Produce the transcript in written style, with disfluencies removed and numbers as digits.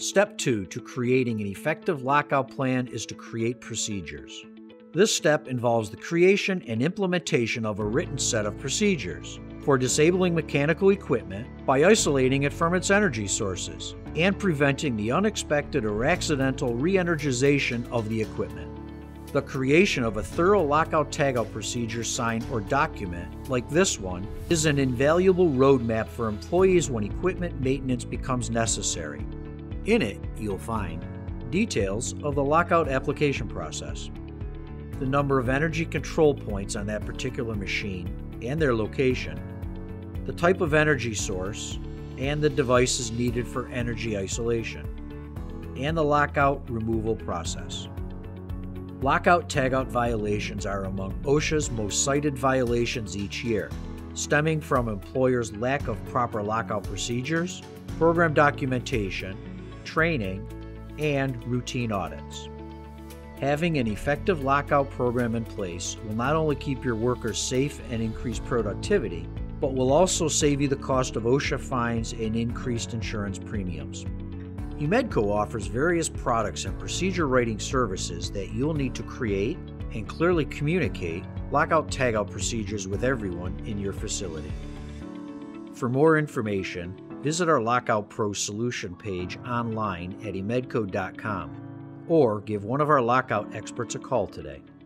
Step 2 to creating an effective lockout plan is to create procedures. This step involves the creation and implementation of a written set of procedures for disabling mechanical equipment by isolating it from its energy sources and preventing the unexpected or accidental re-energization of the equipment. The creation of a thorough lockout tagout procedure sign or document, like this one, is an invaluable roadmap for employees when equipment maintenance becomes necessary. In it, you'll find details of the lockout application process, the number of energy control points on that particular machine and their location, the type of energy source, and the devices needed for energy isolation, and the lockout removal process. Lockout tagout violations are among OSHA's most cited violations each year, stemming from employers' lack of proper lockout procedures, program documentation, training, and routine audits. Having an effective lockout program in place will not only keep your workers safe and increase productivity, but will also save you the cost of OSHA fines and increased insurance premiums. Emedco offers various products and procedure writing services that you'll need to create and clearly communicate lockout tagout procedures with everyone in your facility. For more information, visit our Lockout Pro solution page online at emedco.com or give one of our lockout experts a call today.